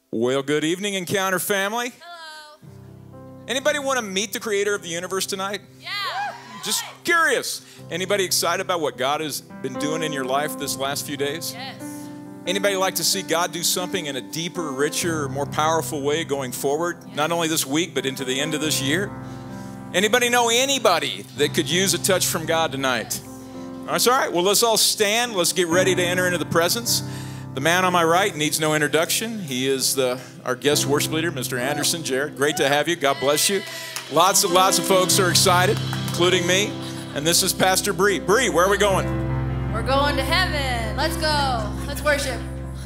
Well, good evening, Encounter family. Hello. Anybody want to meet the creator of the universe tonight? Yeah. Just curious. Anybody excited about what God has been doing in your life this last few days? Yes. Anybody like to see God do something in a deeper, richer, more powerful way going forward? Not only this week, but into the end of this year? Anybody know anybody that could use a touch from God tonight? That's all right. Well, let's all stand. Let's get ready to enter into the presence. The man on my right needs no introduction. He is our guest worship leader, Mr. Anderson Jarrett. Great to have you. God bless you. Lots of folks are excited, including me. And this is Pastor Bree. Bree, where are we going? We're going to heaven. Let's go. Let's worship.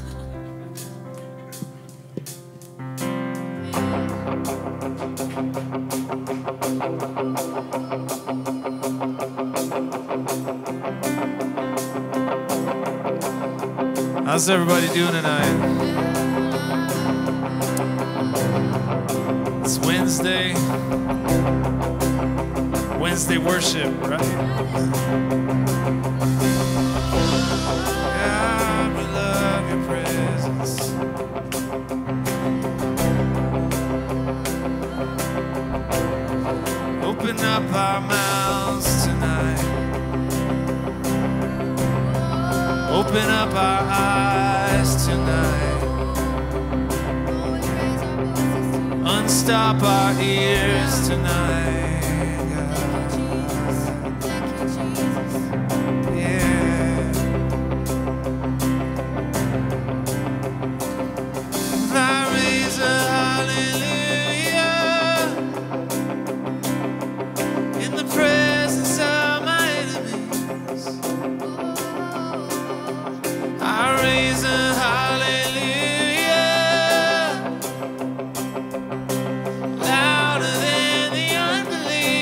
How's everybody doing tonight? It's Wednesday. Wednesday worship, right? God, we love your presence. Open up our mouths tonight. Open up our eyes tonight. Unstop our ears tonight. Yeah. I raise a hallelujah in the presence of my enemies. I raise a hallelujah louder than the unbelief.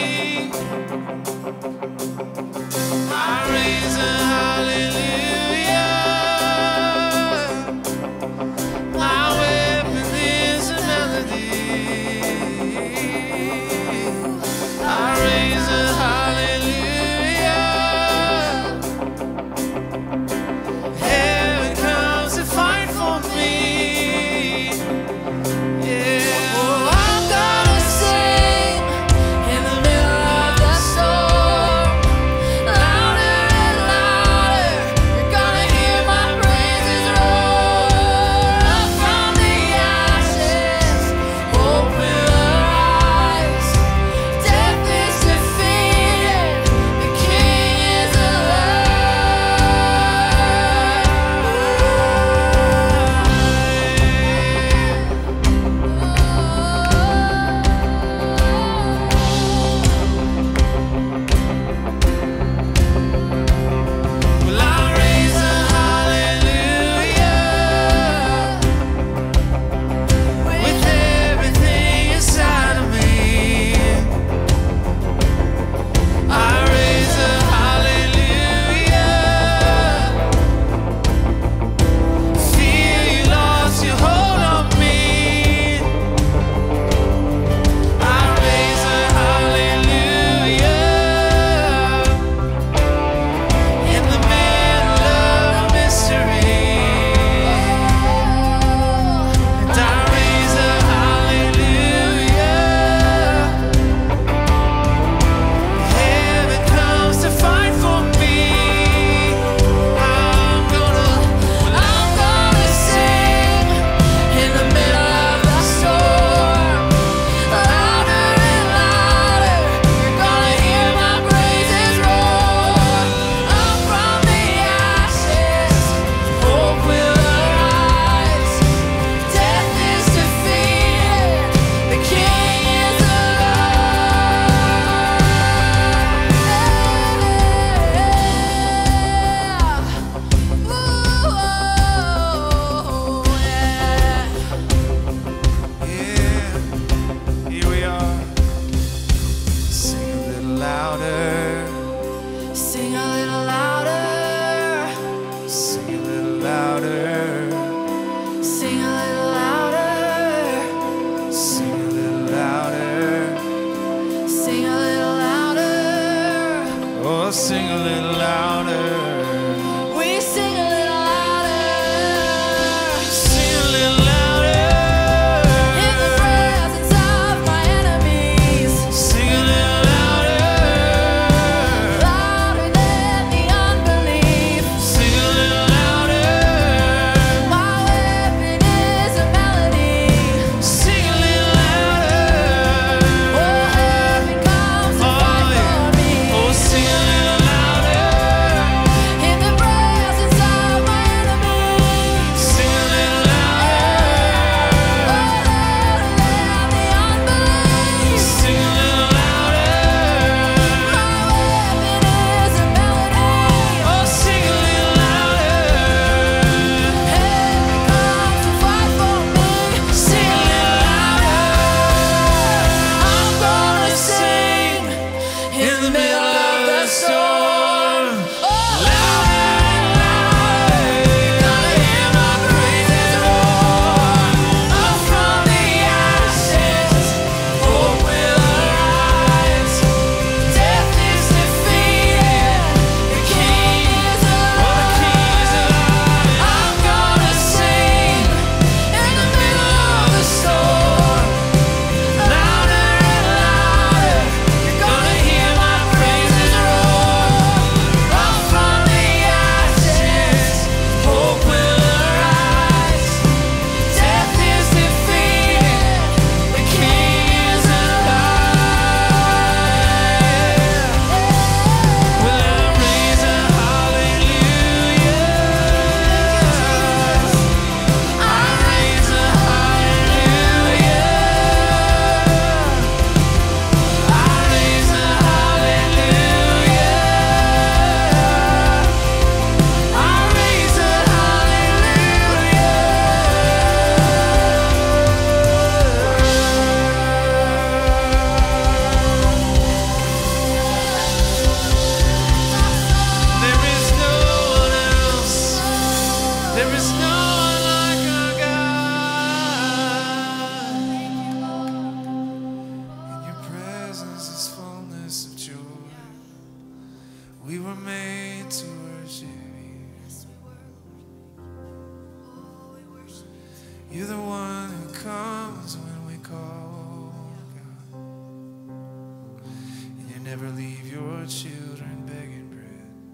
You're the one who comes when we call, God. And you never leave your children begging bread.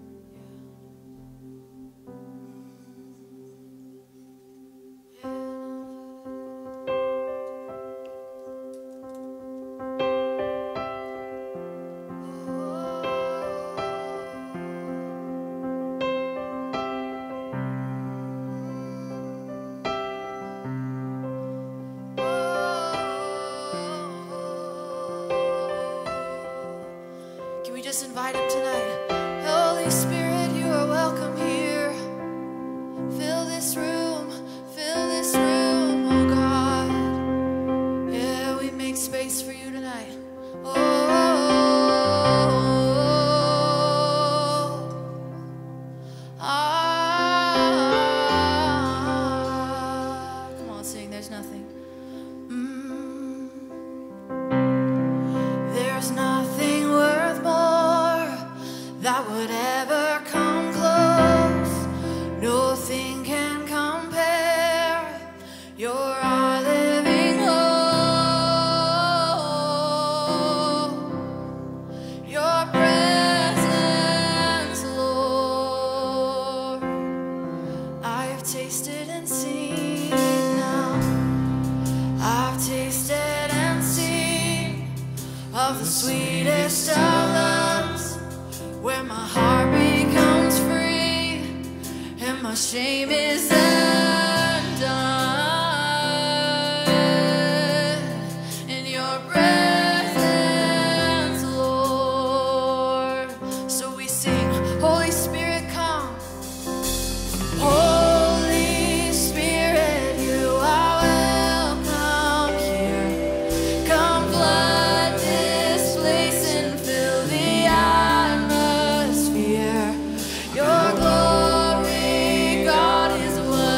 Can we just invite him tonight? Holy Spirit, you are welcome here. Fill this room, oh God. Yeah, we make space for you tonight. Come on, sing, there's nothing. There's nothing worth more that would ever come close. Nothing can compare. You're our living hope. Your presence, Lord. I've tasted and seen now. I've tasted and seen of the sweetest of loves, where my heart becomes free and my shame is undone. In your presence, Lord. So we sing, Holy Spirit, come. Holy Spirit, you are welcome here. Come flood this place and fill the atmosphere. Your glory, God, is what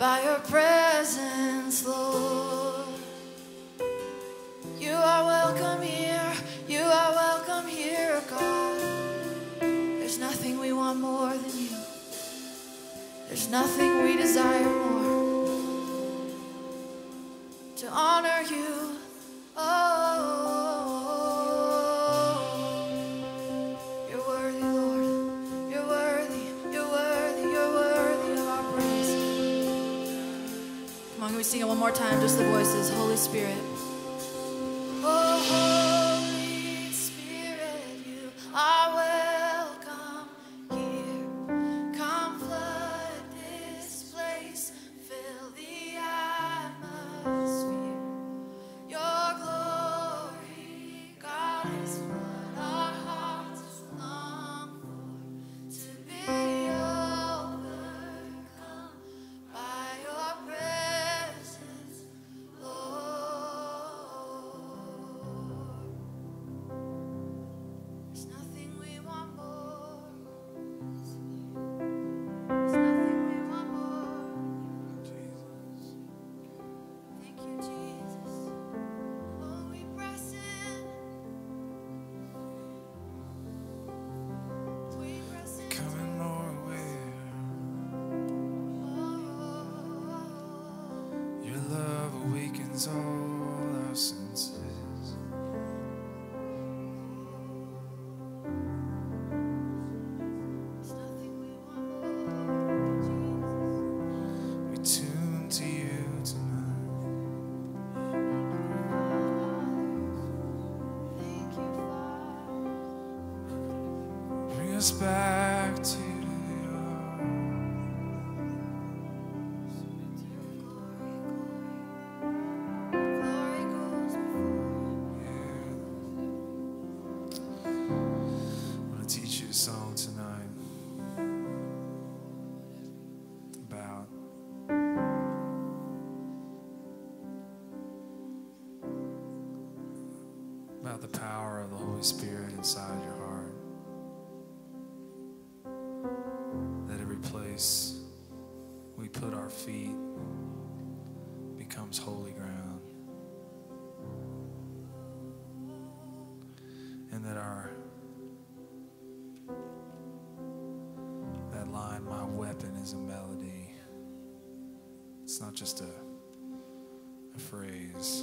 by your presence, Lord. You are welcome here. You are welcome here, God. There's nothing we want more than you. There's nothing we desire more to honor you. Oh, you're worthy, Lord. You're worthy. You're worthy. You're worthy of our praise. Come on, can we sing it one more time? Just the voices. Holy Spirit. Oh, Holy Spirit, you are welcome here. Come flood this place, fill the atmosphere. Your glory, God, is what our hearts long for, to be overcome by your presence, Lord. There's nothing we want more. There's nothing we want more. Thank you, Jesus. Oh, we press in. We press in. Coming more aware. Your love awakens all our senses. There's nothing we want more. We tune to you tonight. Thank you, Father. Bring us back to your Glory goes before. I'm going to teach you a song tonight about the power of the Holy Spirit inside your heart. That every place we put our feet becomes holy ground. And that that line, my weapon is a melody. It's not just a phrase.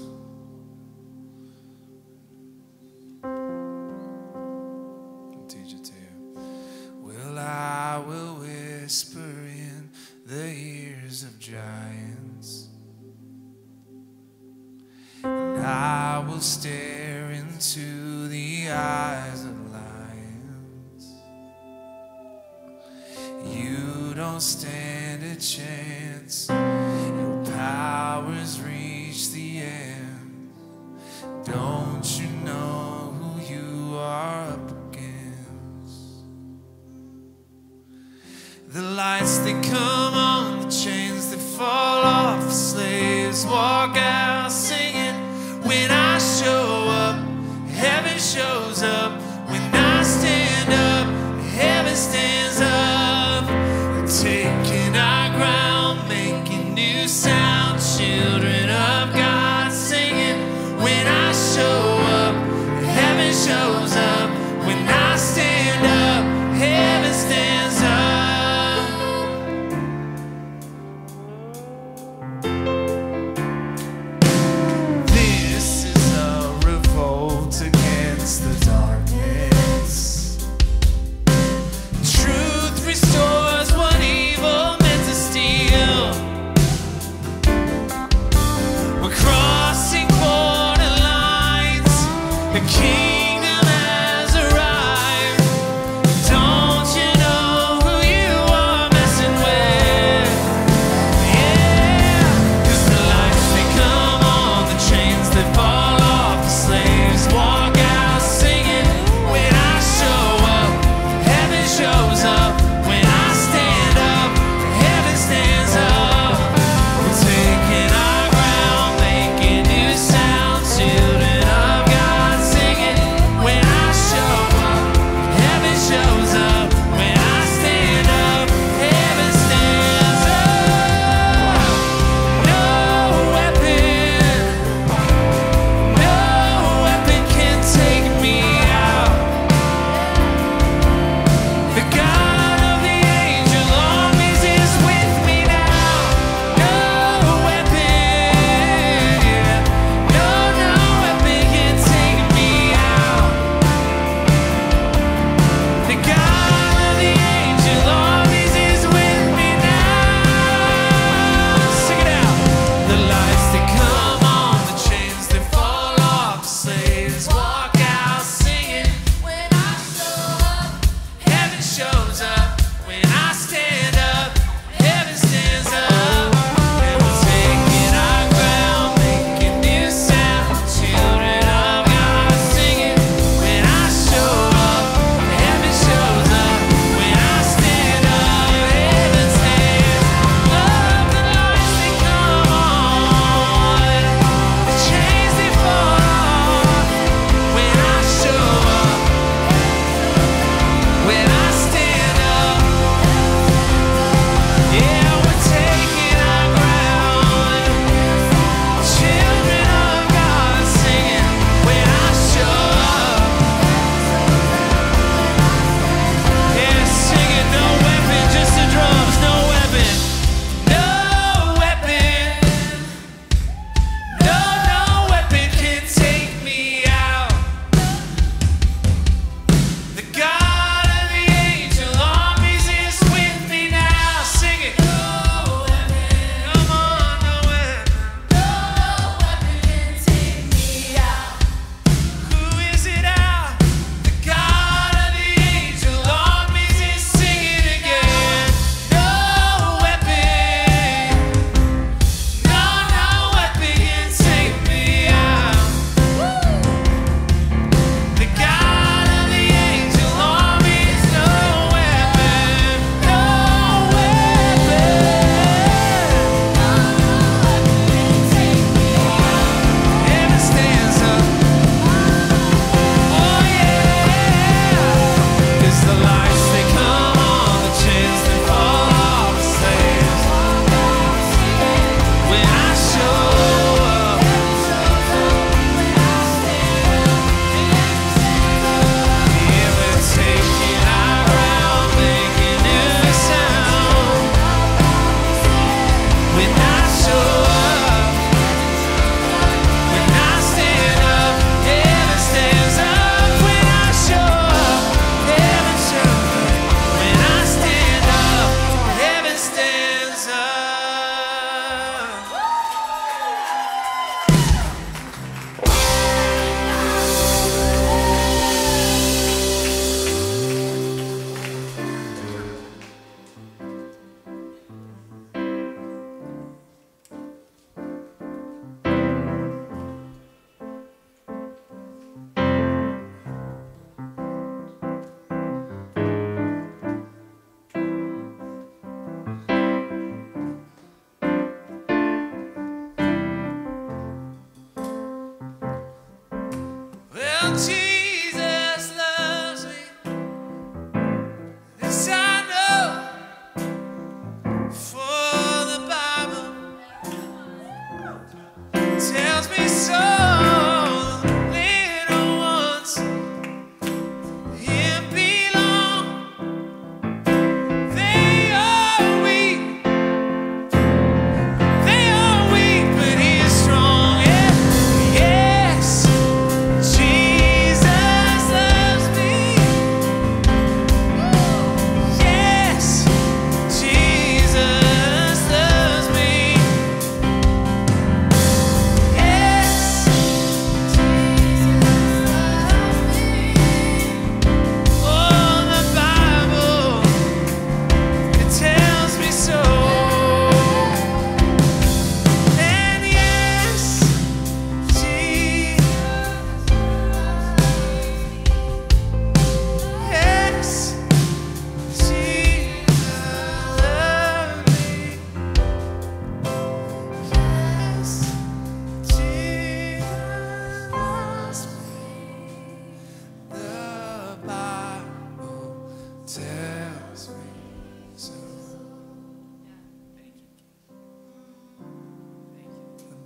I'll teach it to you. Well, I will whisper in the ears of giants, and I will stare into the eyes of lions. You don't stand a chance. Your powers reach the end. Don't you know who you are up against? The lights that come on, the chains that fall off, the slaves walk out singing. When I show up, heaven shows up. When I stand up, heaven stands up. We're taking our ground, making new sound. Children of God singing. When I show up, heaven shows up. When I stand up, heaven stands up. This is a revolt against the darkness. Truth restores what evil meant to steal. We're crossing borderlines. The kingdom has arrived. Don't you know who you are messing with? Yeah, 'cause the lights they come on, the chains that fall off, the slaves walk out singing. When I show up, heaven shows up. When I stand up, heaven stands up. We're taking our ground, making new sound. Children of God singing.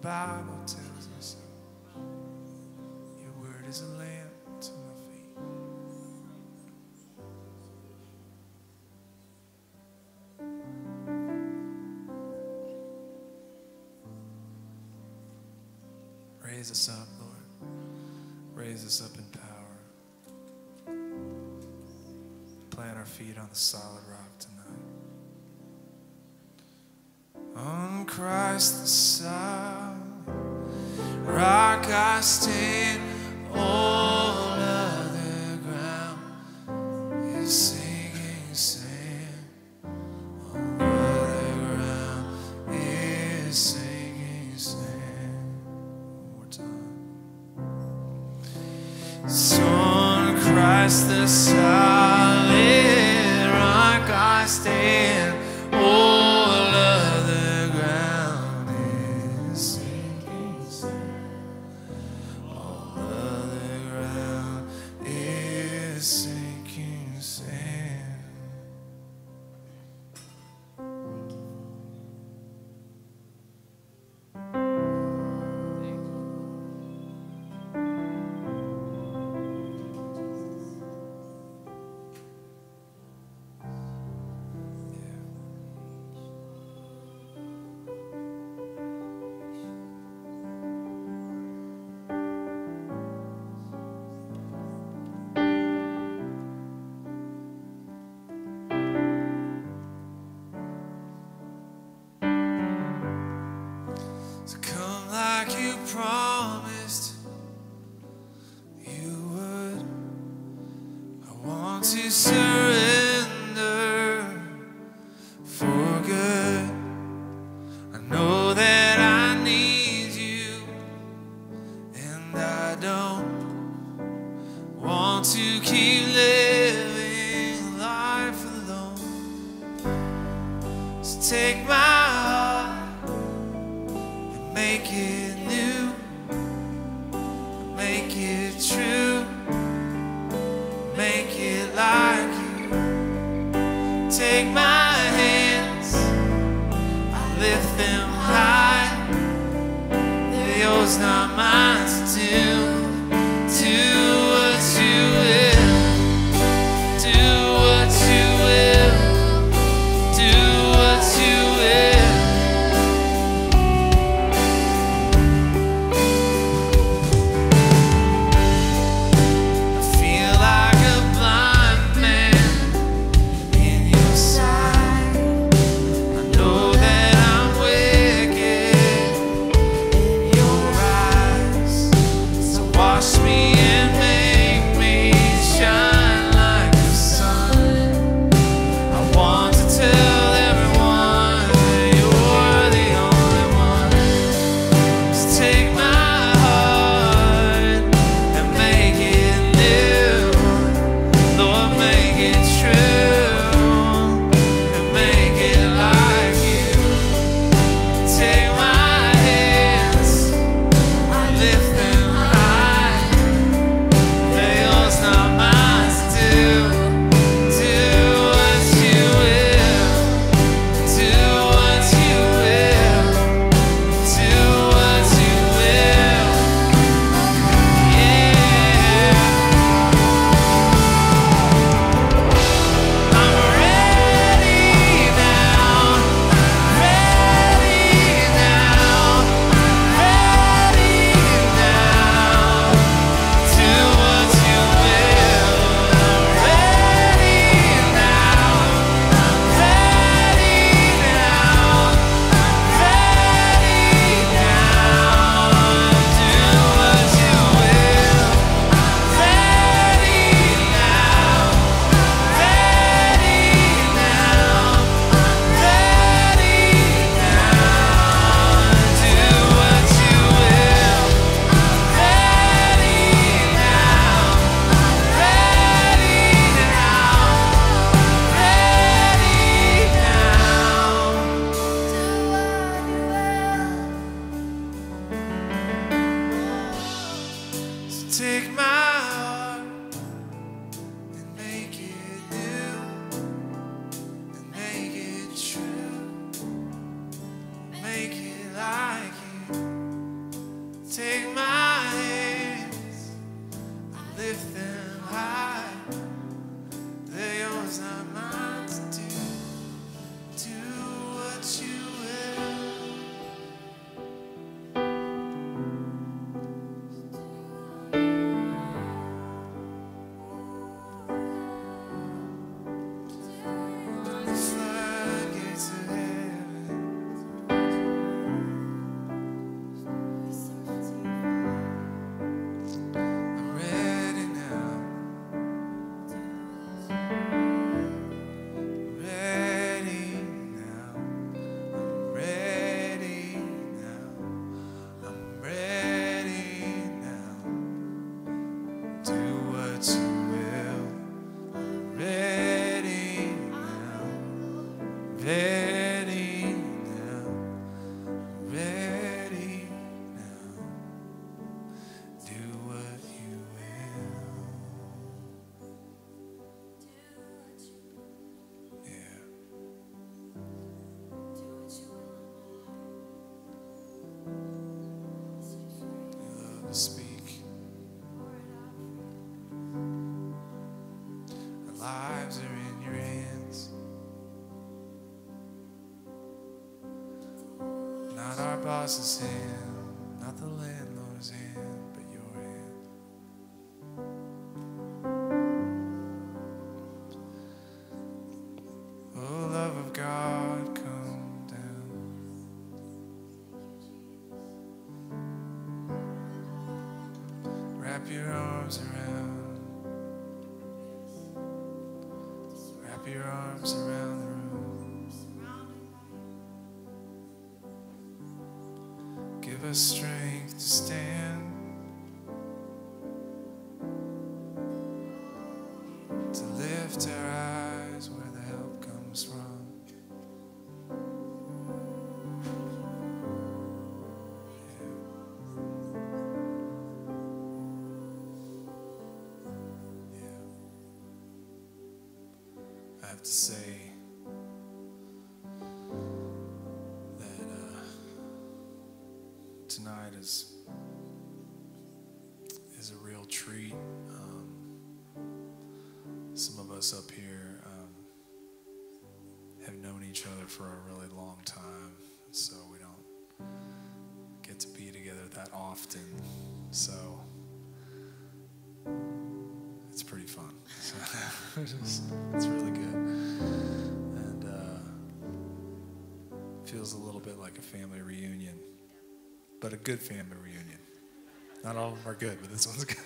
Bible tells me so. Your word is a lamp to my feet. Raise us up, Lord. Raise us up in power. Plant our feet on the solid rock tonight. On Christ the solid rock I stand. All other ground is sinking sand. All other ground is sinking sand. One more time. So on Christ the solid rock I stand. All other ground is sinking sand. All other ground is sinking sand. So come like you promised you would. I want to surrender for good. I know that I need you, and I don't want to keep living life alone. So take my heart, make it new, make it true, make it like you. Take my hands, I lift them high. They're yours, not mine to do. Do what you will, do what you will, do what you will. I feel like a blind man in your sight. I know that I'm wicked in your eyes. So wash me and make me shine like the sun. I want to tell everyone that you're the only one. Just take my heart and make it new. Lord, make it true and make it like you. Take my hands, I lift them high. They're yours, not mine to do. Do what you will, do what you will, do what you will. Yeah. I'm ready now, ready now, ready now. Do what you will. I'm ready now, ready now, ready now. Do what you will. Ready now, ready now, ready now. Do what you will. Ready now, ready now, ready now. So take my heart and make it new and make it true, make it like you. Not our boss's hand, not the landlord's hand, but your hand. Oh, love of God, come down. Wrap your arms around. Wrap your arms around the room. Give us strength to stand, to lift our eyes where the help comes from. Yeah. I have to say that tonight is a real treat. Some of us up here have known each other for a really long time, so we don't get to be together that often. So it's pretty fun. So it's really good, and feels a little bit like a family reunion. But a good family reunion. Not all of them are good, but this one's good.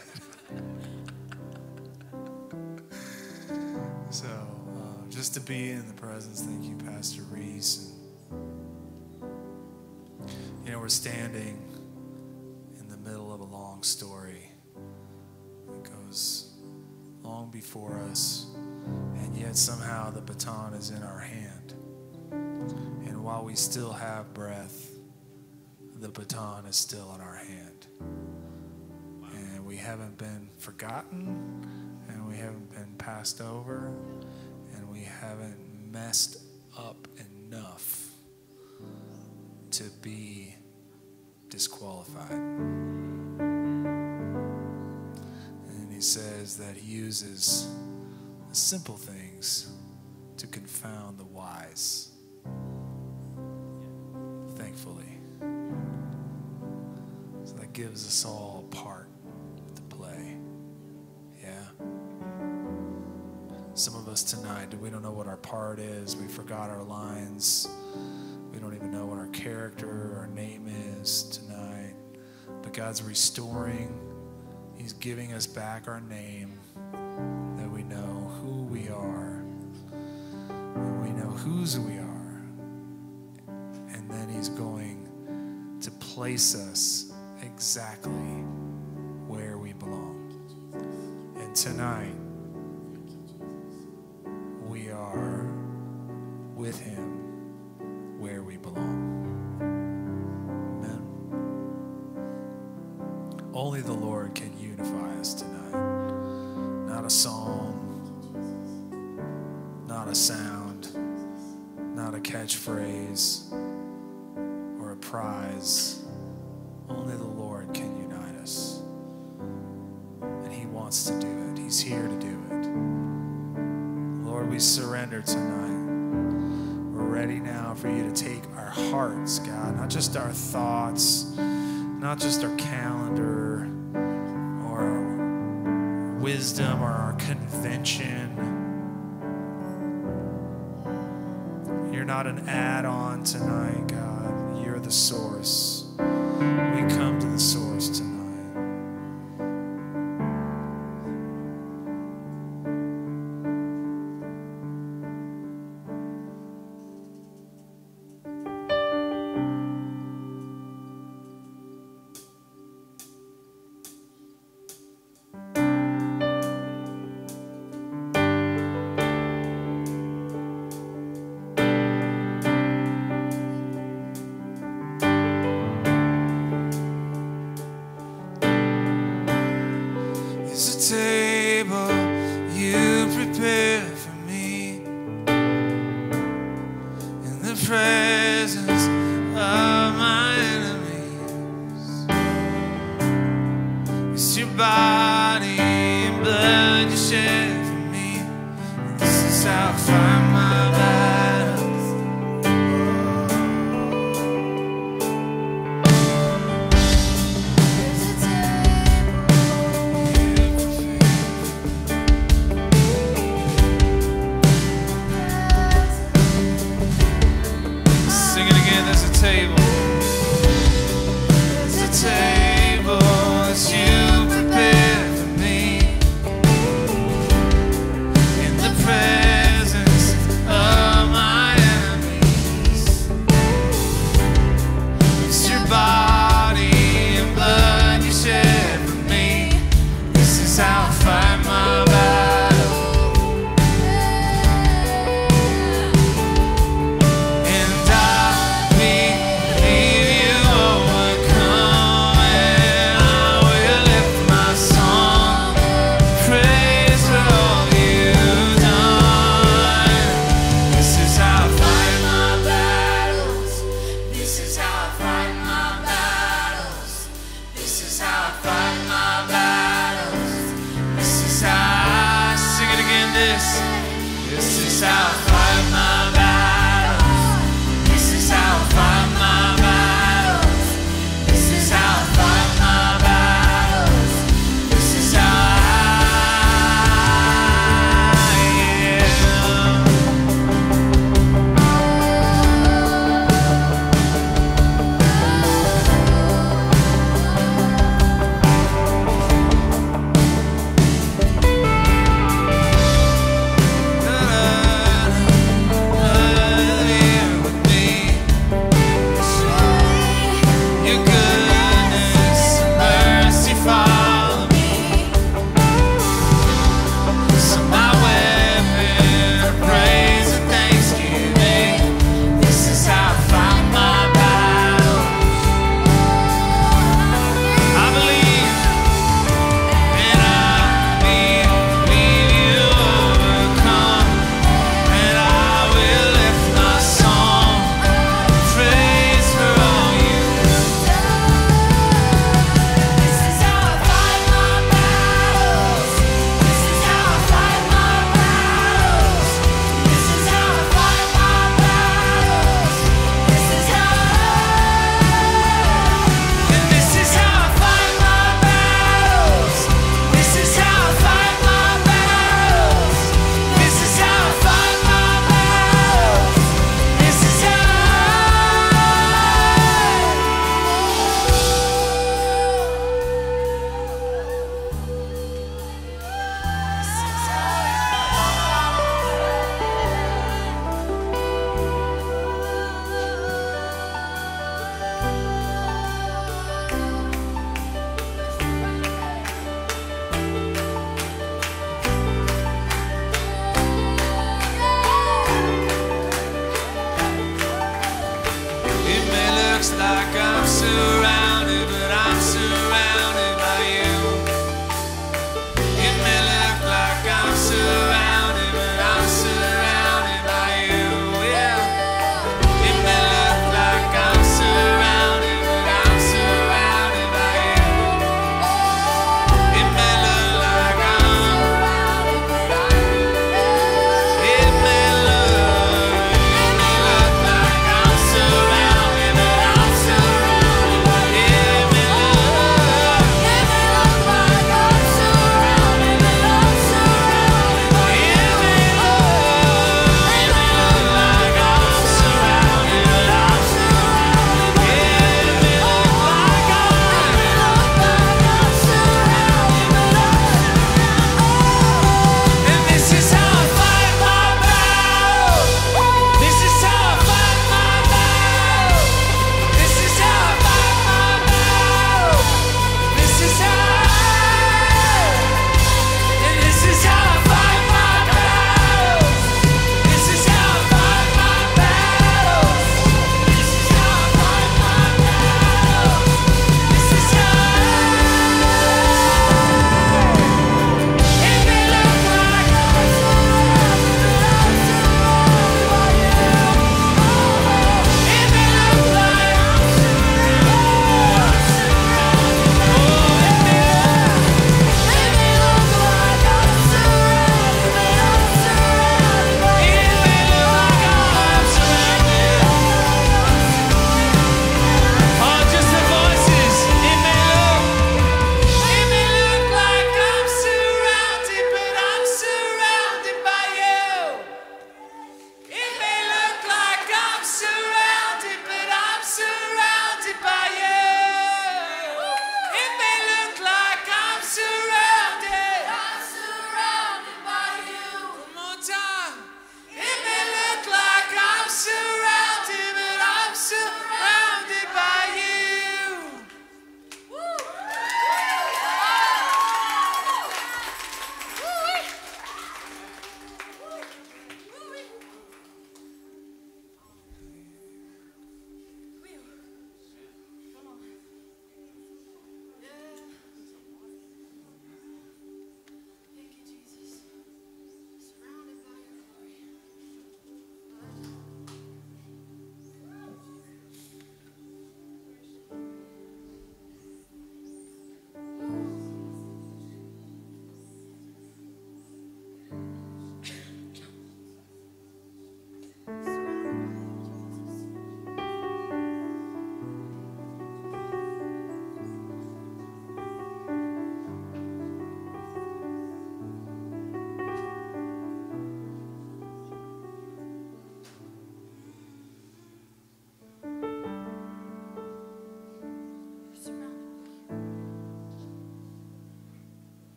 So, just to be in the presence, thank you, Pastor Reese. And, we're standing in the middle of a long story that goes long before us, and yet somehow the baton is in our hand. And while we still have breath, the baton is still in our hand. And we haven't been forgotten, and we haven't been passed over, and we haven't messed up enough to be disqualified. And he says that he uses the simple things to confound the wise. Thankfully. So that gives us all a part to play. Yeah. Some of us tonight, we don't know what our part is. We forgot our lines. We don't even know what our character, our name is tonight. But God's restoring. He's giving us back our name, that we know who we are. And we know whose we are. And then he's going to place us exactly where we belong. And tonight, we are with him where we belong. Amen. Only the Lord can unify us tonight. Not a song, not a sound, not a catchphrase or a prize. Only the Lord can unite us. And he wants to do it. He's here to do it. Lord, we surrender tonight. We're ready now for you to take our hearts, God, not just our thoughts, not just our calendar or our wisdom or our convention. You're not an add-on tonight, God. You're the source. We come to the source tonight.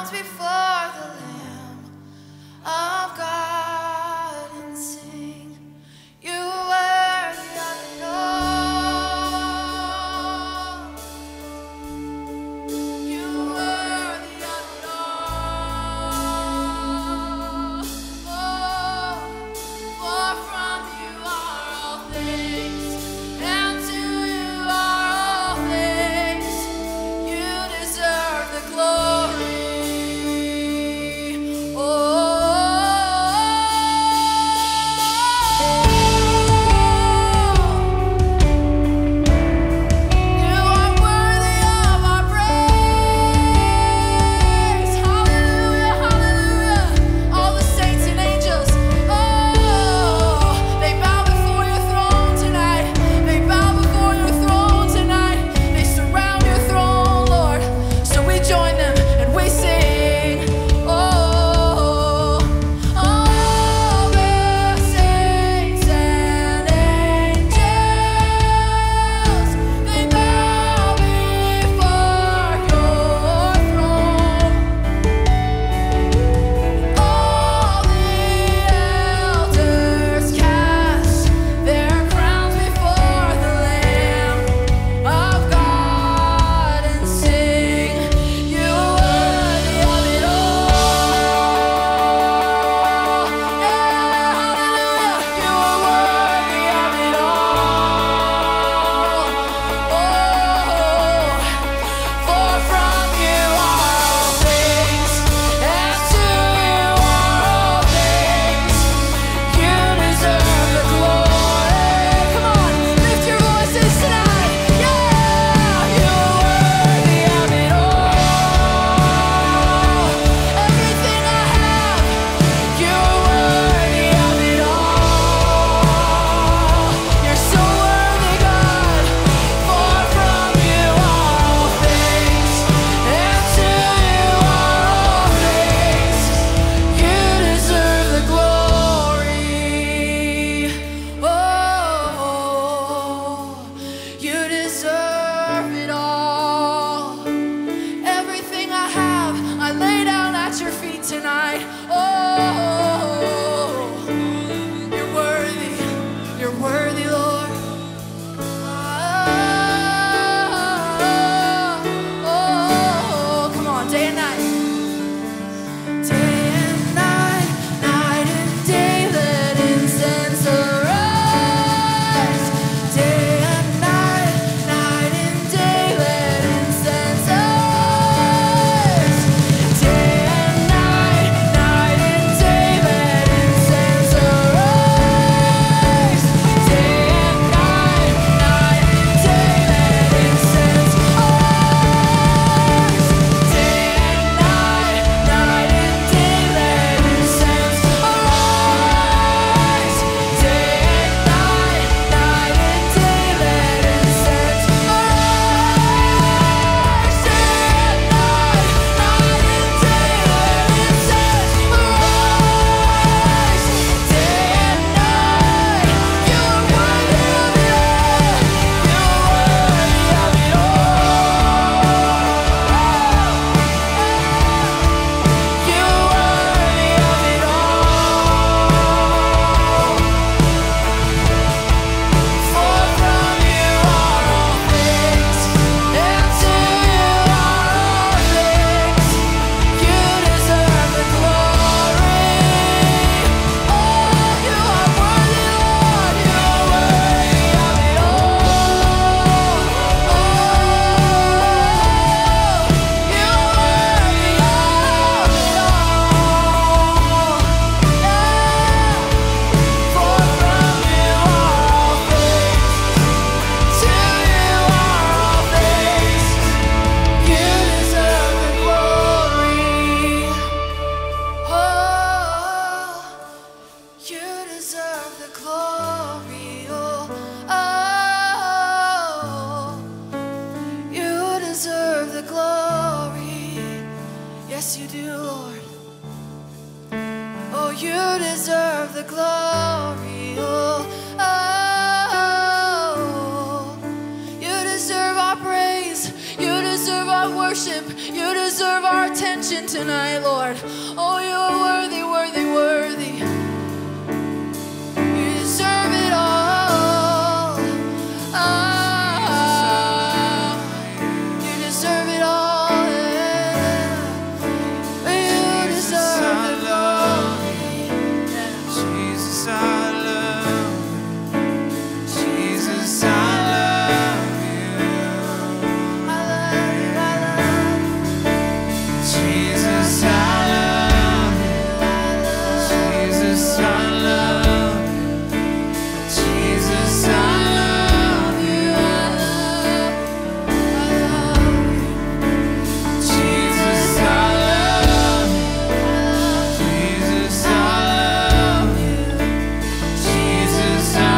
crowns before the Lamb of God and sing, you are worthy of it all. You are worthy of it all. Oh, for from you are all things, and to you are all things. You deserve the glory. Tonight, oh, you're worthy, Lord. Oh, come on, day and night. Day and night, night and day, let incense arise. Day and night, night and day, let incense arise. Day and night, night and day, let incense arise. Day and night, night and day, let incense arise. Day and night, night and day, let incense arise. Day and night, night and day, let incense arise. Day and night, night and day, let incense arise. Day and night, you're worthy of it all. You're worthy of it all. You're worthy of it all. For from you are all things, and to you are all things. You deserve the glory. Oh, you are worthy, Lord. You are worthy of it all. You are worthy of it all. For from you are all things, to you are all things. You deserve the glory. Oh, you deserve the glory. Oh, you deserve the glory. Yes, you do, Lord. Oh, you deserve the glory. Oh, you deserve our praise. You deserve our worship. You deserve our attention. in tonight, Lord. Oh, you are worthy, worthy, worthy. You deserve it all. Ah, you deserve it all. Yeah. You deserve it all. Jesus, I love you. Jesus, I love you. I love you, I love you. Jesus, I love you. Jesus, I love you. Jesus, I love you. Jesus, I love you. Jesus, I love you. Jesus, I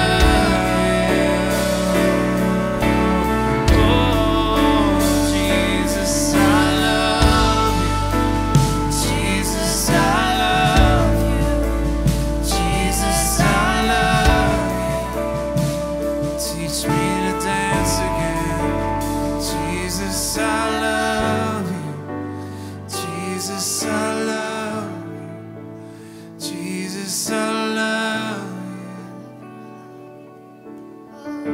love you. Oh, Jesus, I love you. Jesus, I love you. Jesus, I love you. Teach me to dance again. Jesus, I love you. Jesus, I love you. Jesus, I love you.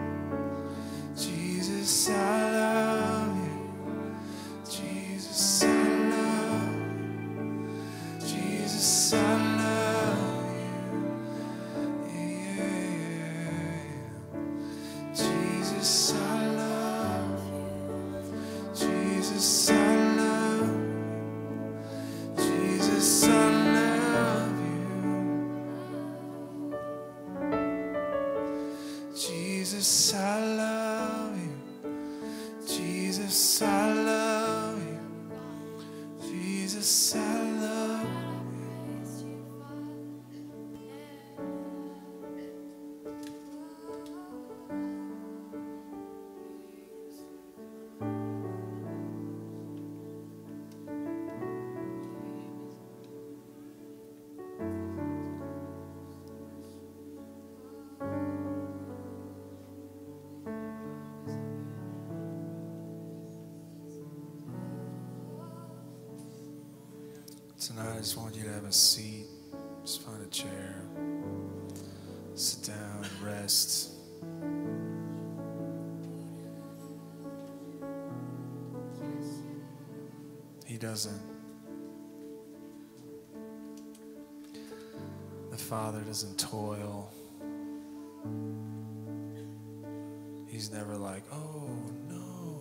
Jesus, I love you. Jesus, I love you. Jesus, I love you. Yeah. Jesus, I love you. Jesus, I love you. Jesus, I love you. Jesus, I love you. Jesus, I love you. Jesus, I love you. Tonight, I just want you to have a seat. Just find a chair. Sit down and rest. He doesn't. The Father doesn't toil. He's never like, oh no.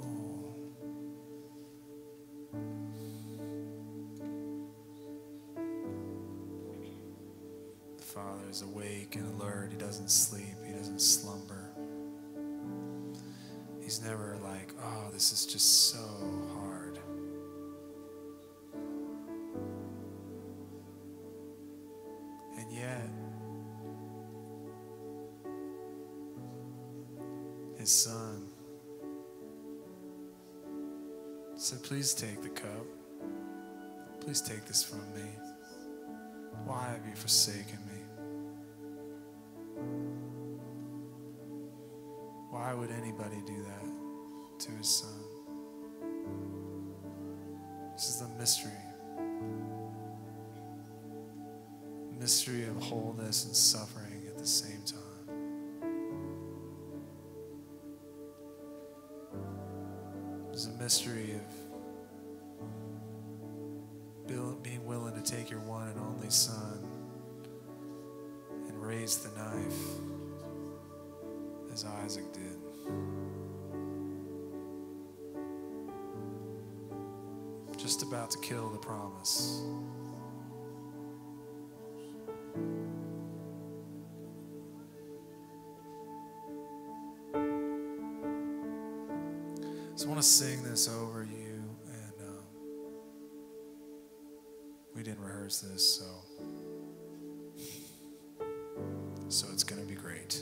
The Father is awake and alert. He doesn't sleep. He doesn't slumber. He's never like, oh, this is just so hard. And yet, His Son said, please take the cup. Please take this from me. Why have you forsaken me? Why would anybody do that to His Son? This is the mystery. Mystery of wholeness and suffering at the same time. There's a mystery of being willing to take your one and only Son and raise the knife as Isaac did. Just about to kill the promise. So I want to sing this over you, and we didn't rehearse this, so it's going to be great.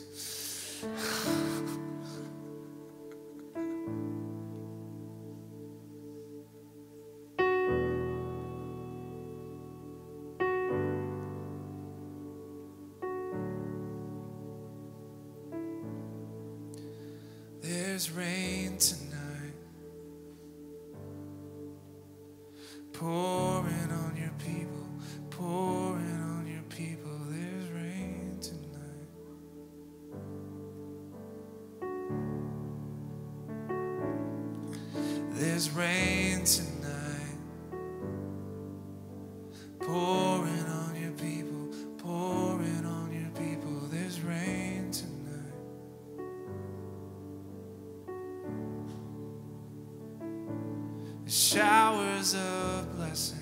There's rain tonight. There's rain tonight, pouring on your people, pouring on your people. There's rain tonight. Showers of blessing,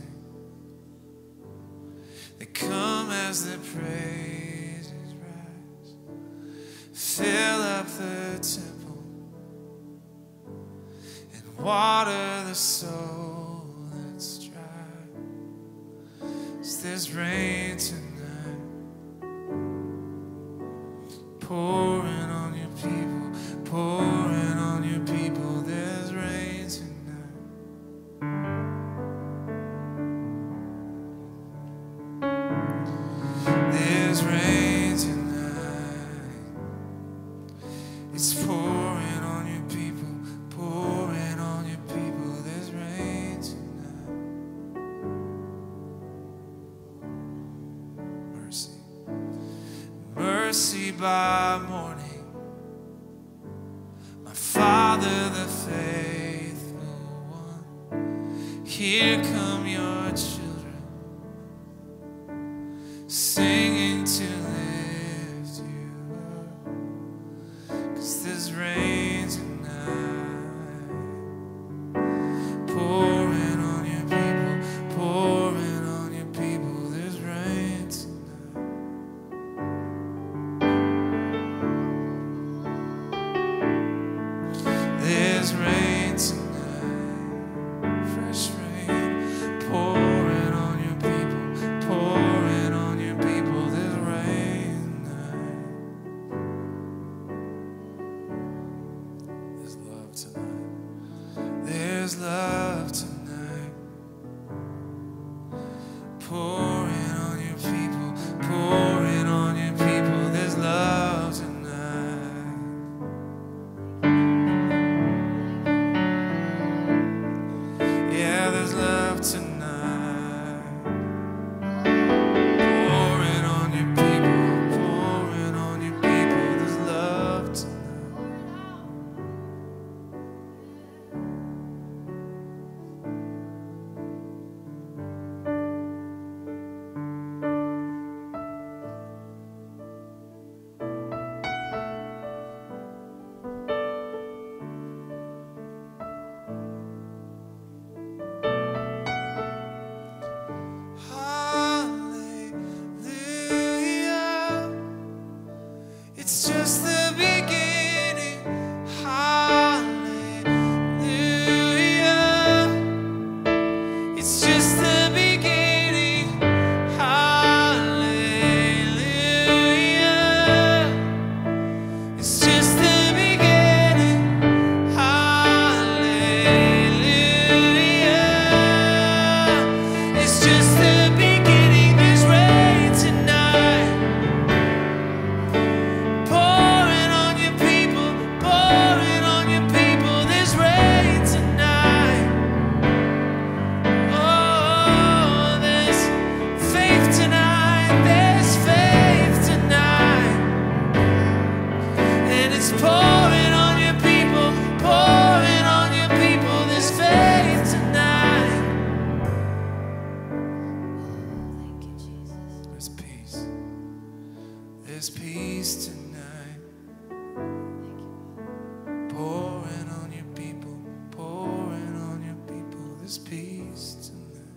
they come as the praises rise. Fill up the temple and water the soul that's dry. 'Cause there's rain tonight, pouring on your people, pouring on your people. There's rain tonight. There's rain tonight. It's pouring on your people, pouring on your people. There's rain tonight. Mercy, mercy by morning. My Father, the faithful one. Here come your children, singing to lift you up. 'Cause there's rain tonight, pouring on your people, pouring on your people. There's rain tonight. There's rain tonight, fresh rain, pouring on your people, pouring on your people. There's rain tonight. There's love tonight. There's love tonight, pouring on your people, pouring on your people. There's love tonight. Yeah, there's love tonight, pouring on your people, pouring on your people. There's love tonight. Hallelujah. It's just the beginning. Hallelujah. It's just the beginning. Hallelujah. It's just the beginning. Hallelujah. It's just the beginning. There's rain tonight, pouring on your people, pouring on your people. There's rain tonight. Oh, there's faith tonight. There's faith tonight. And it's pouring on your people, pouring on your people. There's faith tonight. Thank you, Jesus. There's peace. There's peace tonight, pouring on your people, pouring on your people. There's peace tonight.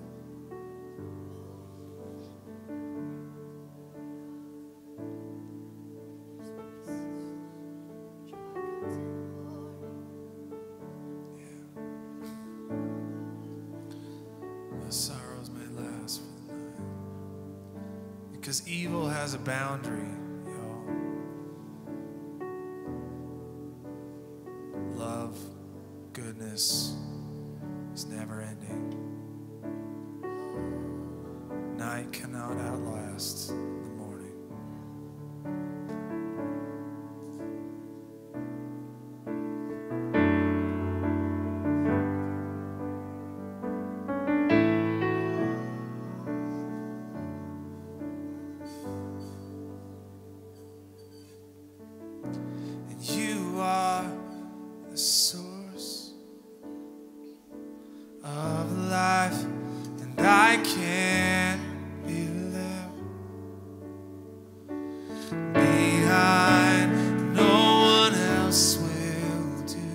The sorrows may last for the night, because evil has a boundary, y'all. Love, goodness is never ending. Night cannot outlast the morning. And you are the source. I can't be left behind. No one else will do.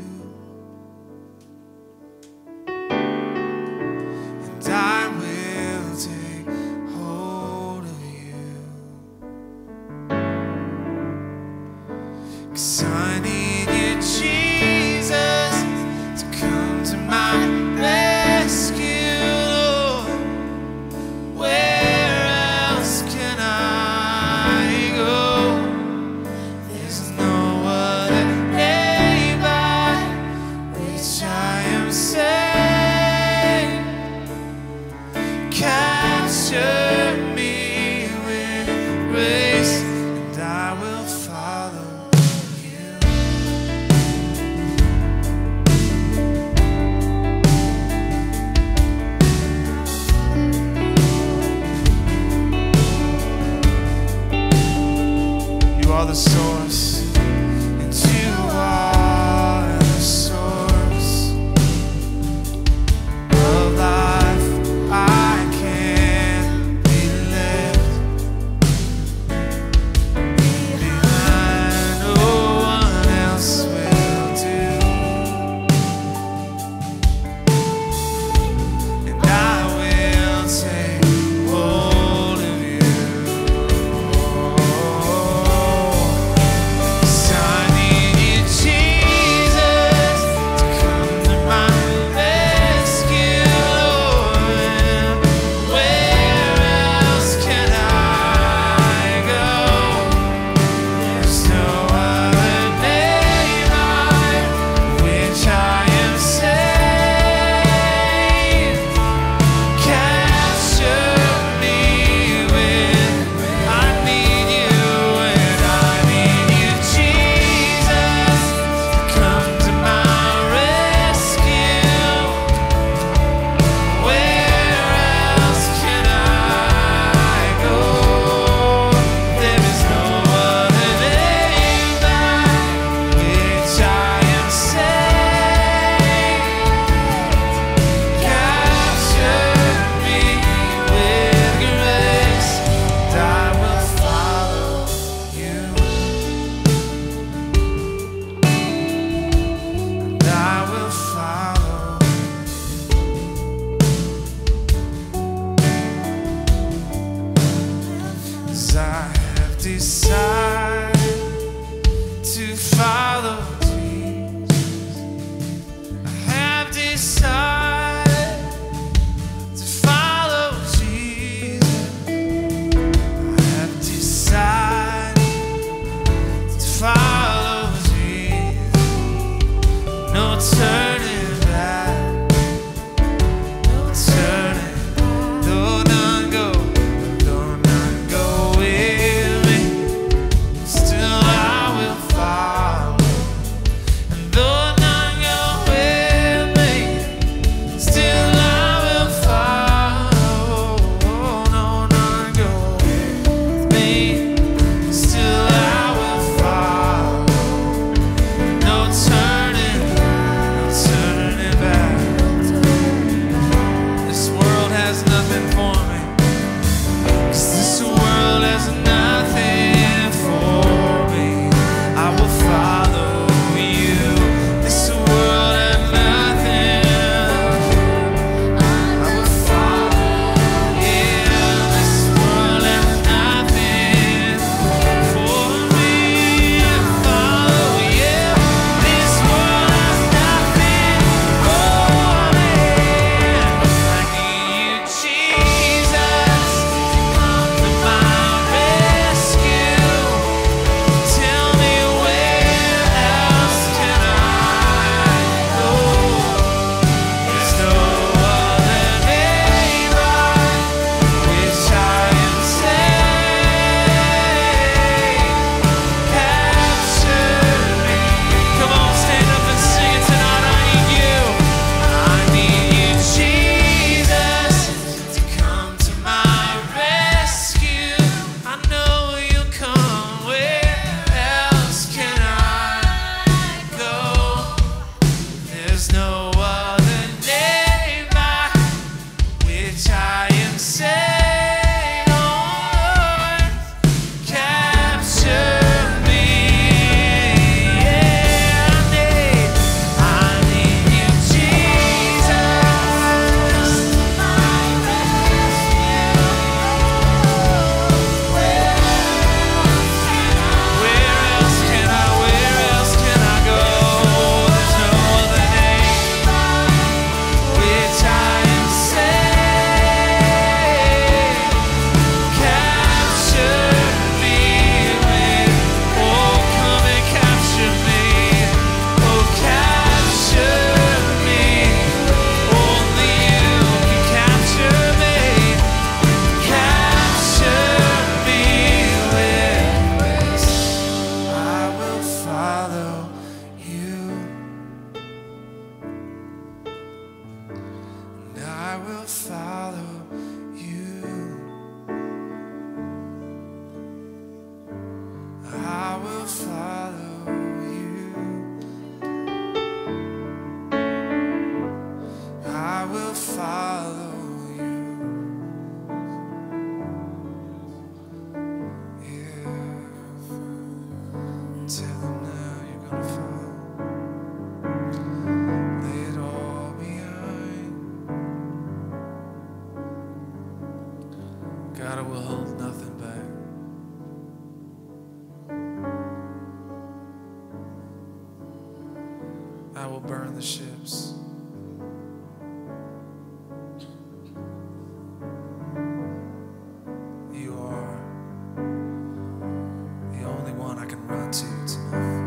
And I will take hold of you. 'Cause I need you, Jesus, to come to my rescue, Lord. Where else can I go? There's no other name by which I am saved. Capture me with grace, and I will follow you. You are the source, and you are the source of life. I can't be left behind. No one else will do. And I will take hold of you. say, Lord, capture me. Yeah, I need you, Jesus, my rescue. Where else can I go? There's no other name which I am saved. Capture me with, oh, come and capture me. Oh, capture me. Only you can capture me. Capture me with grace. I will follow you. And I will follow you. I will follow you. I will follow you. Yeah. Tell them now you're gonna follow. Lay it all behind. God, I will hold nothing back. I will burn the ships. You are the only one I can run to tonight.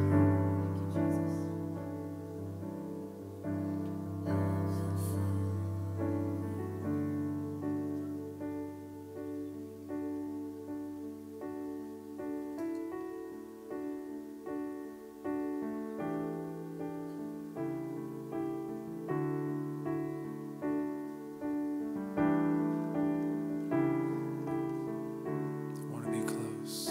I want to be close.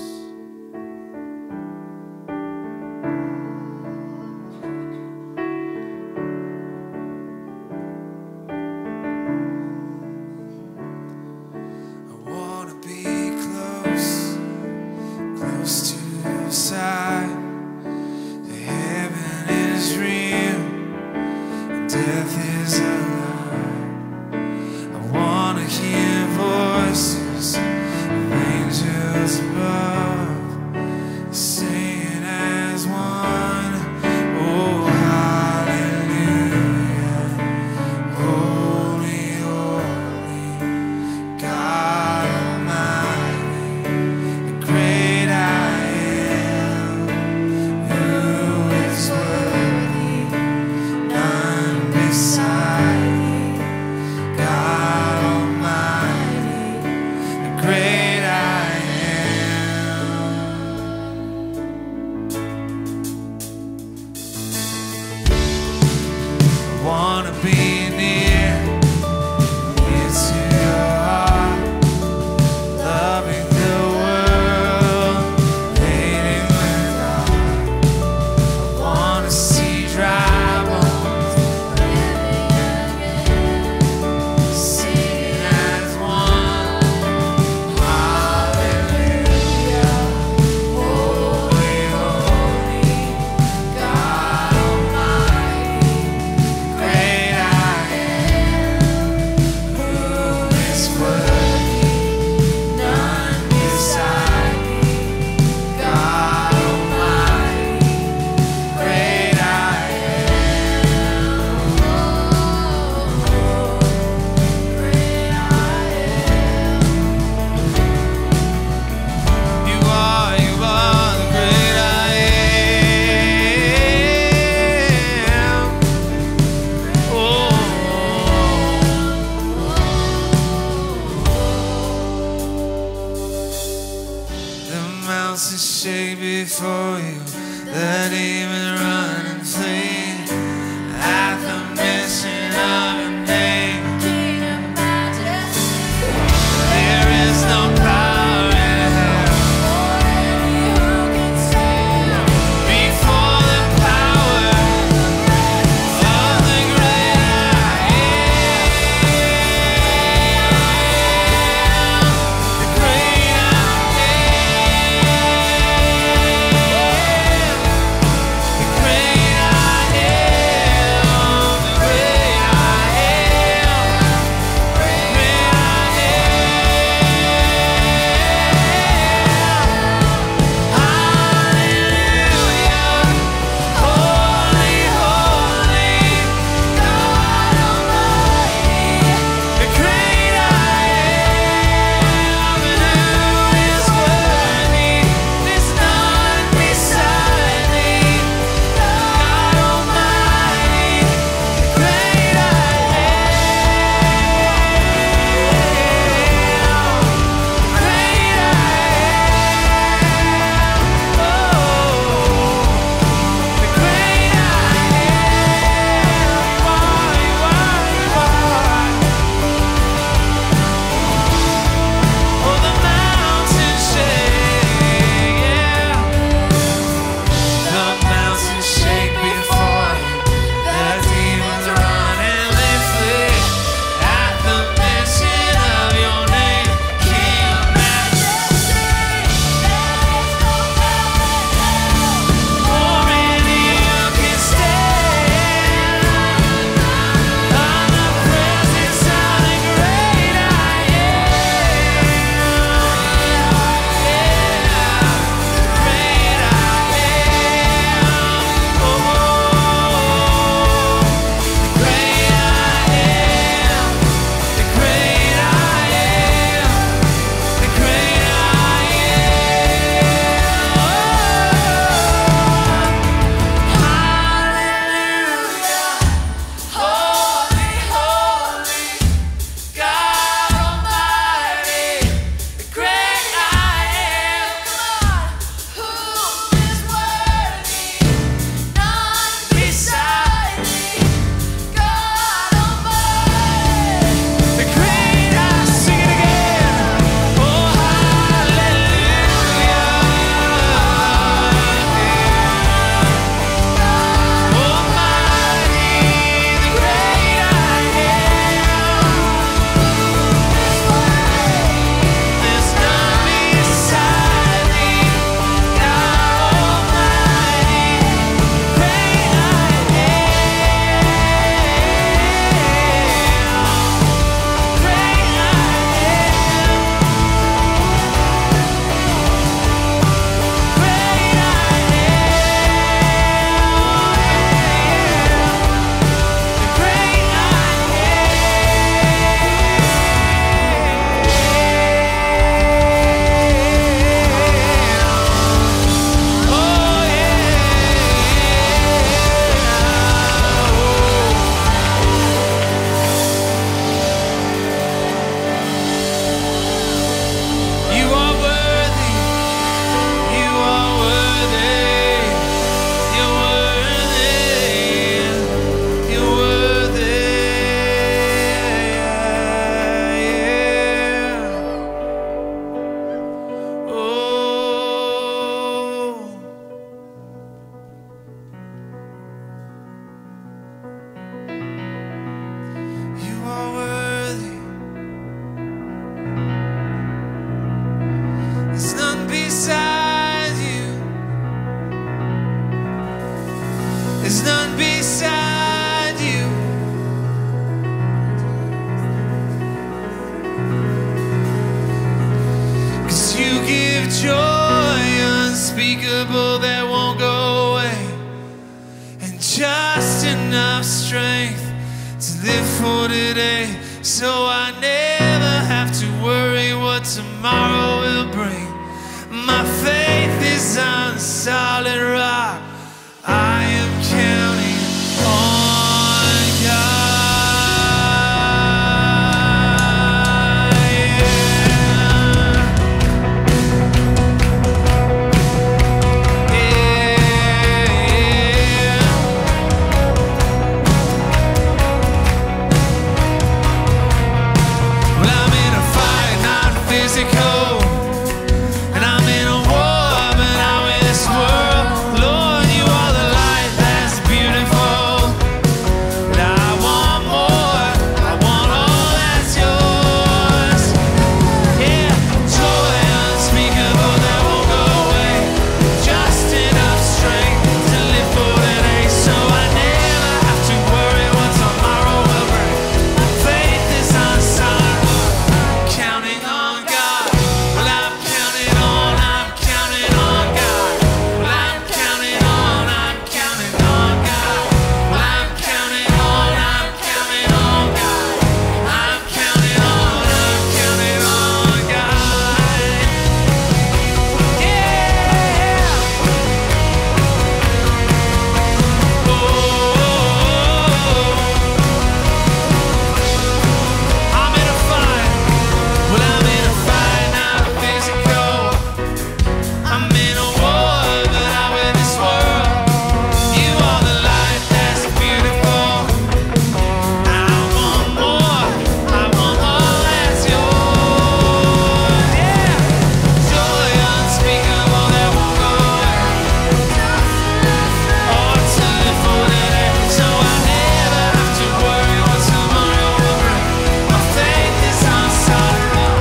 I want to be close, close to your side. The heaven is real, and death is a lie. I want to hear voices of angels above, singing as one. Oh, hallelujah. Holy, holy, God Almighty, the great I am, who is worthy, none beside thee. God Almighty, the great I am. I want to be near to your heart, loving the world, hating with God. I want to see dry bones living again, singing as one. Hallelujah. Holy, holy, God Almighty, great I am, who is worthy, none beside thee. God Almighty, great I am. Great I am. You are the great I am. Oh, the mountains shake before you, the demons run and flee at the mention of your name. King of majesty, There is no power in hell who can stand before the power of the great I am. joy unspeakable that won't go away, and just enough strength to live for today, so I never have to worry what tomorrow will bring. My faith is on solid rock. I am counting on God. Well, I'm in a fight, not physical. And I'm in a war, but I'm in this world. Lord, you are the light that's beautiful. And I want more, I want all that's yours. Yeah, joy unspeakable that won't go away. Just enough strength to live for today, so I never have to worry what tomorrow will bring. My faith is on solid rock. I'm counting on God. Well, I'm counting on God. Well, I'm counting on God. Well, I'm counting on God. I'm counting on God. Yeah. Oh, I'm in a fight. Well, I'm in a fight, not physical. I'm in a war, but I win this world. You are the light that's beautiful. I want more, I want all that's yours. Yeah, joy unspeakable that won't go away. All to live for today, so I never have to worry what tomorrow will bring. My faith is on solid rock.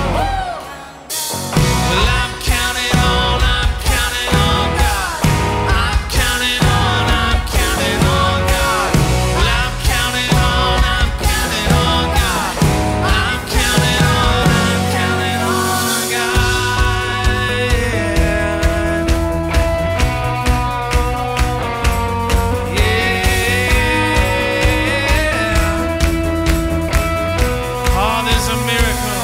Well, I'm counting on God. I'm counting on God. Well, I'm counting on God. I'm counting on God. Yeah. Oh, there's a miracle.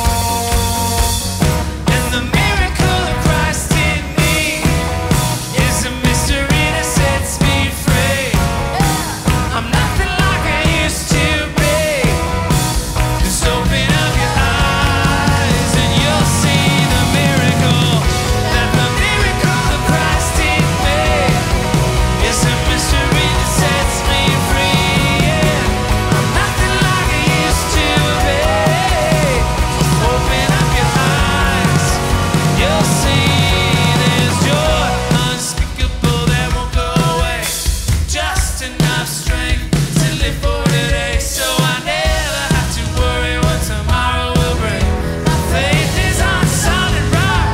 And the miracle of Christ in me is a mystery that sets me free. I'm nothing like I used to be. Just open up your eyes and you'll see the miracle. That the miracle of Christ in me is a mystery that sets me free. Yeah. I'm nothing like I used to be. Just open up your eyes, you'll see there's joy unspeakable that won't go away. Just enough strength to live for today, so I never have to worry what tomorrow will bring. My faith is on solid rock.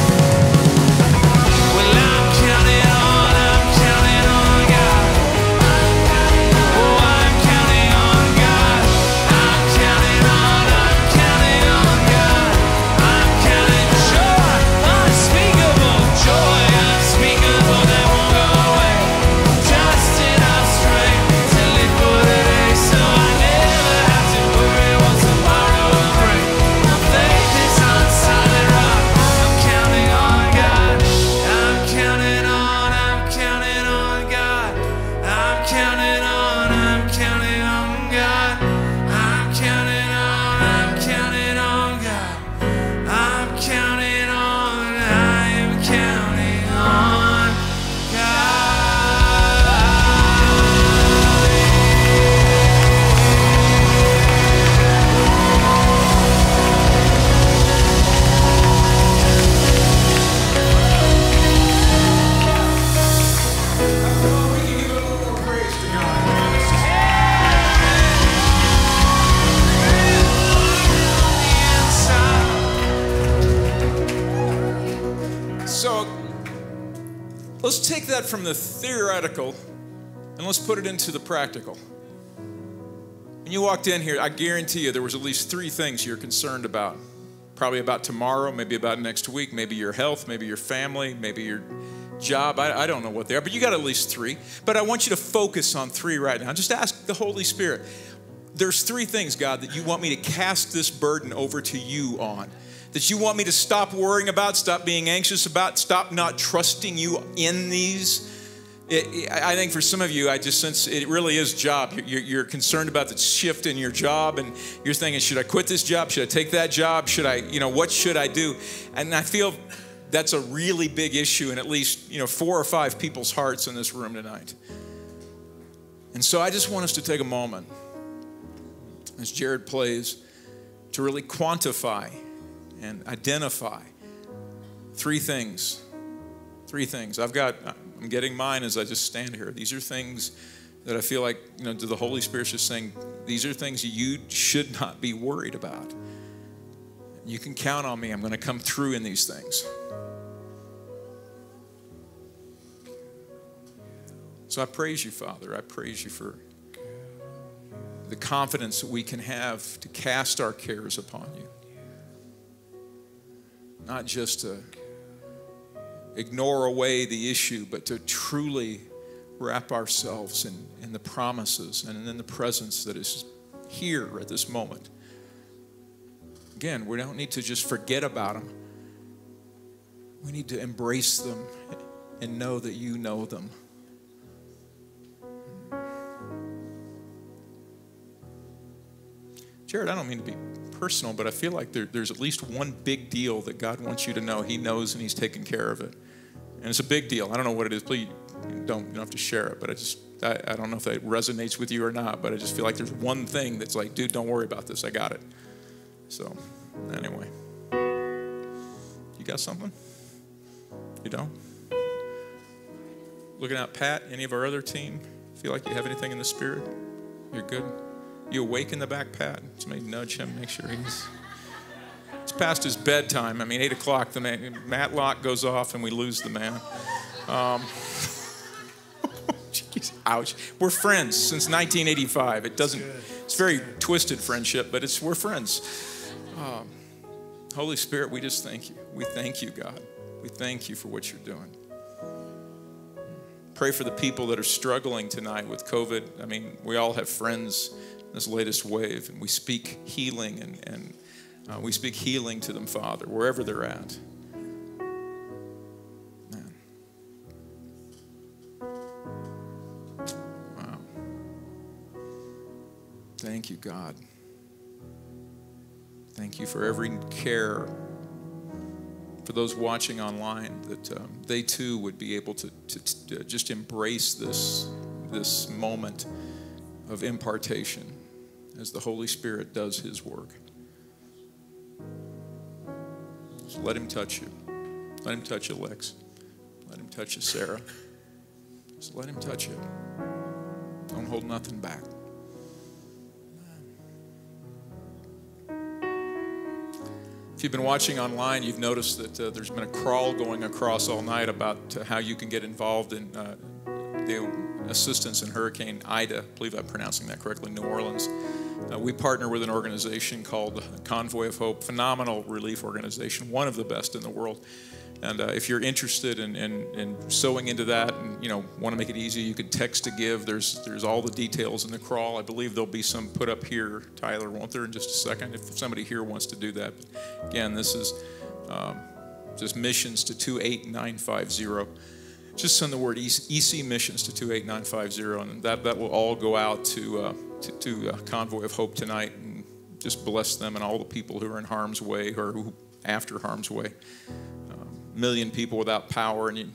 Well, I'm counting on God. Oh, I'm counting on God. I'm counting on God. I'm counting joy unspeakable that won't go away. Just enough strength to live for today, so I never have to worry what tomorrow will bring. My faith is on solid rock. I'm counting on God. I'm counting on God. I'm counting on God. I'm counting on God. I'm counting on, I am counting on Oh, we can give a little more praise to God. So let's take that from the theoretical and let's put it into the practical. When you walked in here, I guarantee you there was at least 3 things you're concerned about. probably about tomorrow, maybe about next week, maybe your health, maybe your family, maybe your job. I don't know what they are, but you got at least 3. But I want you to focus on 3 right now. Just ask the Holy Spirit. There's 3 things, God, that you want me to cast this burden over to you on. That you want me to stop worrying about, stop being anxious about, stop not trusting you in these. I think for some of you, I just sense it really is job. You're concerned about the shift in your job, and you're thinking, should I quit this job? Should I take that job? Should I, what should I do? And I feel that's a really big issue in at least, 4 or 5 people's hearts in this room tonight. And so I just want us to take a moment, as Jared plays, to really quantify and identify 3 things. 3 things. I'm getting mine as I just stand here. These are things that I feel like, the Holy Spirit's just saying, these are things you should not be worried about. You can count on me. I'm going to come through in these things. So I praise you, Father. I praise you for the confidence that we can have to cast our cares upon you. Not just to ignore away the issue, but to truly wrap ourselves in the promises and in the presence that is here at this moment. Again, we don't need to just forget about them. We need to embrace them and know that you know them. Jared, I don't mean to be personal, but I feel like there's at least one big deal that God wants you to know. He knows and he's taking care of it. And it's a big deal. I don't know what it is. Please don't have to share it, but I don't know if that resonates with you or not, but I just feel like there's one thing that's like, dude, don't worry about this. I got it. So anyway, you got something? You don't? Looking at Pat, any of our other team, feel like you have anything in the spirit? You're good? You awake in the back, Pat? Somebody nudge him, make sure it's past his bedtime. 8 o'clock, the matlock goes off and we lose the man. Ouch. We're friends since 1985. It's very twisted friendship, but we're friends. Holy Spirit, we just thank you. We thank you, God. We thank you for what you're doing. Pray for the people that are struggling tonight with COVID. We all have friends in this latest wave, and we speak healing and we speak healing to them, Father, wherever they're at. Man. Wow. Thank you, God. Thank you for every care. For those watching online, that they too would be able to just embrace this moment of impartation as the Holy Spirit does his work. Just let him touch you. Let him touch you, Lex. Let him touch you, Sarah. Just let him touch you. Don't hold nothing back. If you've been watching online, you've noticed that there's been a crawl going across all night about how you can get involved in the assistance in Hurricane Ida. I believe I'm pronouncing that correctly, New Orleans. We partner with an organization called Convoy of Hope, phenomenal relief organization, one of the best in the world. And if you're interested in sewing into that and want to make it easy, you can text to give. There's all the details in the crawl. I believe there'll be some put up here, Tyler, won't there, in just a second, if somebody here wants to do that. But again, this is just missions to 28950. Just send the word EC missions to 28950, and that will all go out to Convoy of Hope tonight, and just bless them and all the people who are in harm's way or who after harm's way. Million people without power, and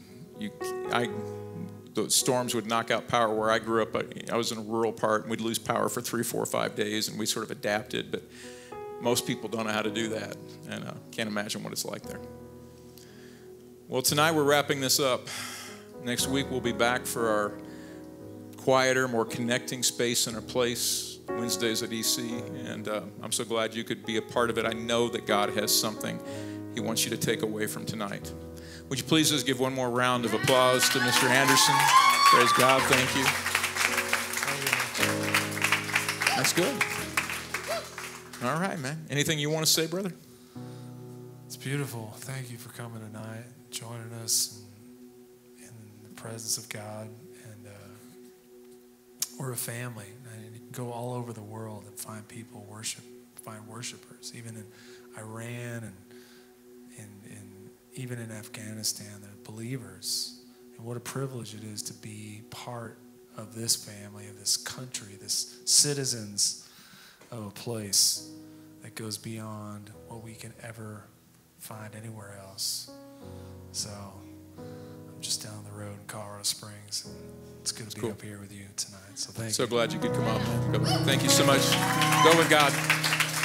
the storms would knock out power where I grew up. I was in a rural part, and we'd lose power for 3, 4, 5 days, and we sort of adapted. But most people don't know how to do that, and can't imagine what it's like there. Well, tonight we're wrapping this up. Next week we'll be back for our quieter, more connecting space in our place, Wednesdays at EC, and I'm so glad you could be a part of it. I know that God has something He wants you to take away from tonight. Would you please just give one more round of applause to Mr. Anderson? Praise God, thank you. That's good. All right, man. Anything you want to say, brother? It's beautiful. Thank you for coming tonight, joining us in the presence of God. And we're a family. And you can go all over the world and find people find worshipers, even in Iran and even in Afghanistan. They're believers. And what a privilege it is to be part of this family, of this country, this citizens of a place that goes beyond what we can ever find anywhere else. So I'm just down the road in Colorado Springs, and it's good to be up here with you tonight. So thank you. So glad you could come up. Thank you so much. Go with God.